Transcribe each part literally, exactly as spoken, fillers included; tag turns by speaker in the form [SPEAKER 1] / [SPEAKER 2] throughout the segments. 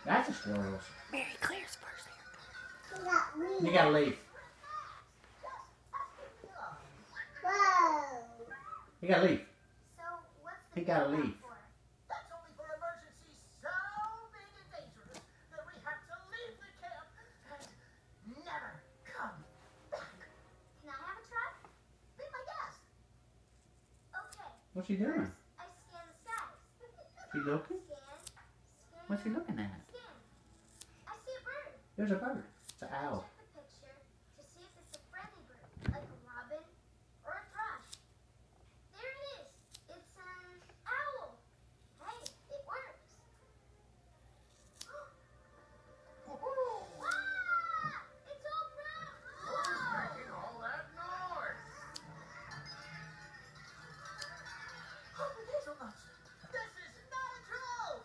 [SPEAKER 1] That's a squirrel.
[SPEAKER 2] Mary Claire's first haircut.
[SPEAKER 1] You gotta leave. You gotta leave.
[SPEAKER 3] So what's the
[SPEAKER 1] You gotta leave.
[SPEAKER 3] for?
[SPEAKER 4] That's only for emergencies so big and dangerous that we have to leave the camp and never come back.
[SPEAKER 3] Can I have a try?
[SPEAKER 4] Be my guest.
[SPEAKER 3] Okay.
[SPEAKER 1] What's she doing?
[SPEAKER 3] I scan the status.
[SPEAKER 1] She looking?
[SPEAKER 3] Scan. Scan.
[SPEAKER 1] What's she looking at?
[SPEAKER 3] Scan. I see a bird.
[SPEAKER 1] There's a bird. It's an owl.
[SPEAKER 3] Check the picture to see if it's a friendly bird, like a robin or a thrush. There it is. It's an owl. Hey, it works. Ah! It's all brown.
[SPEAKER 4] Who's making all that noise? Oh, the hazelnuts. This is not a troll.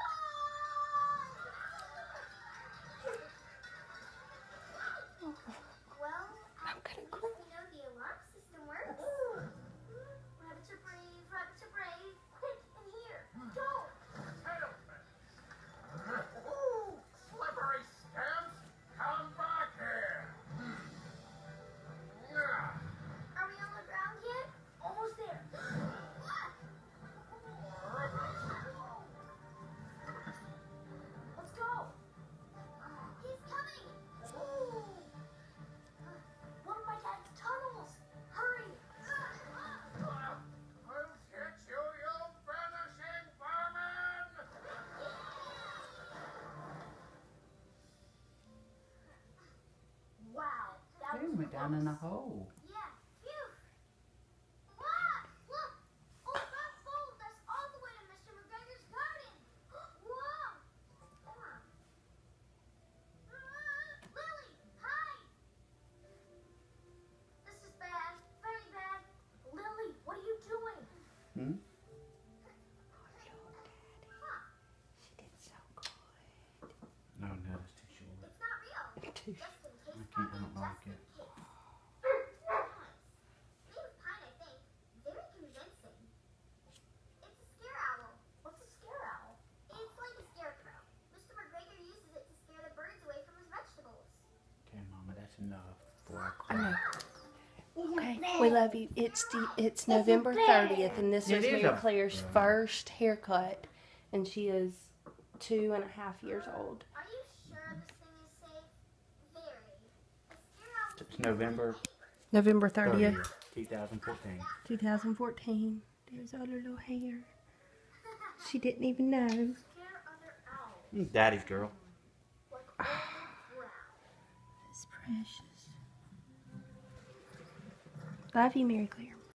[SPEAKER 3] Well,
[SPEAKER 2] I'm gonna
[SPEAKER 3] at
[SPEAKER 2] cry.
[SPEAKER 3] least we know the alarm system works. Rabbits are brave, rabbits are brave. Quick, in here. Go!
[SPEAKER 4] Tailman. Ooh, slippery scamps. Come back here.
[SPEAKER 3] Are we on the ground yet? Almost there. Let's go. He's coming. One of my dad's tunnels. Hurry.
[SPEAKER 4] I'll get you, you vanishing vermin!
[SPEAKER 3] Wow. That
[SPEAKER 1] They
[SPEAKER 3] was
[SPEAKER 1] went down in a
[SPEAKER 3] close.
[SPEAKER 1] hole.
[SPEAKER 3] Yeah, phew. Wow, look. Oh, that followed us all the way to Mister McGregor's garden. Whoa. Ah, Lily, hide. This is bad, very bad. Lily, what are you doing?
[SPEAKER 1] Hmm?
[SPEAKER 3] Huh,
[SPEAKER 2] She did so good.
[SPEAKER 1] No, no, it's too short.
[SPEAKER 3] it's not real.
[SPEAKER 2] Too
[SPEAKER 3] Just in case,
[SPEAKER 1] I can't- I
[SPEAKER 3] Poppy,
[SPEAKER 1] don't like
[SPEAKER 3] just in
[SPEAKER 1] it.
[SPEAKER 3] case. Nice. Made of pine, I think. Very convincing. It's a scare owl. What's a scare owl? It's like a scarecrow. Mister McGregor uses it to scare the birds away from his vegetables.
[SPEAKER 1] Okay, Mama, that's enough. Before I
[SPEAKER 2] I
[SPEAKER 1] cry.
[SPEAKER 2] know. Okay, we love you. It's the it's November thirtieth, and this
[SPEAKER 1] It
[SPEAKER 2] was
[SPEAKER 1] is
[SPEAKER 2] Mary
[SPEAKER 1] a-
[SPEAKER 2] Claire's
[SPEAKER 1] Yeah.
[SPEAKER 2] first haircut, and she is two and a half years old.
[SPEAKER 3] Are you sure this thing is safe? Very. A scare owl.
[SPEAKER 1] It's November
[SPEAKER 2] November thirtieth,
[SPEAKER 1] thirtieth, twenty fourteen.
[SPEAKER 2] two thousand fourteen. There's all her little hair. She didn't even know.
[SPEAKER 3] Scare other owls.
[SPEAKER 1] Daddy's girl.
[SPEAKER 3] Like only brown.
[SPEAKER 2] It's precious. Love you, Mary Claire.